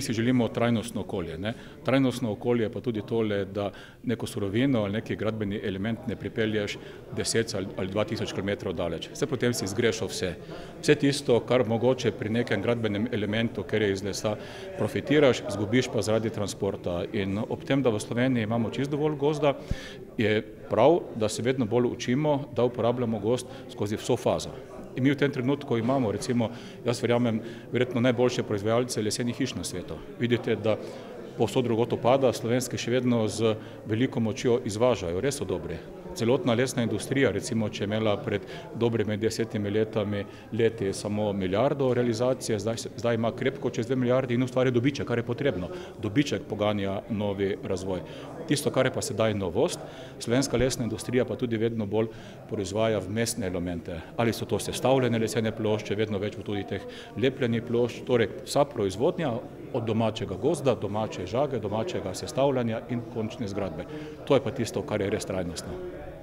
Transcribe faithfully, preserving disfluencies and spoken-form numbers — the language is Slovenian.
si želimo trajnostno okolje. Ne? Trajnostno okolje pa tudi tole, da neko surovino ali neki gradbeni element ne pripelješ deset ali dva tisoč kilometrov daleč. Vse potem si zgrešil vse. Vse tisto, kar mogoče pri nekem gradbenem elementu, ker je iz lesa, profitiraš, izgubiš pa zaradi transporta. In ob tem, da v Sloveniji imamo čisto dovolj gozda, je prav, da se vedno bolj učimo, da uporabljamo gozd skozi vso fazo. In mi v tem trenutku imamo, recimo, jaz verjamem, verjetno najboljše proizvajalce lesenih hiš na svetu. Vidite, da povsod drugod upada, slovenski še vedno z veliko močjo izvažajo, res so dobri. Celotna lesna industrija, recimo, če je imela pred dobrimi desetimi letami leti samo milijardo realizacije, zdaj, zdaj ima krepko čez dve milijardi in ustvarja dobiček, kar je potrebno. Dobiček poganja novi razvoj. Tisto, kar je pa sedaj novost, slovenska lesna industrija pa tudi vedno bolj proizvaja vmesne elemente. Ali so to sestavljene lesene plošče, vedno več tudi teh lepljenih plošč, torej vsa proizvodnja od domačega gozda, domače žage, domačega sestavljanja in končne zgradbe. To je pa tisto, kar je res trajnostno.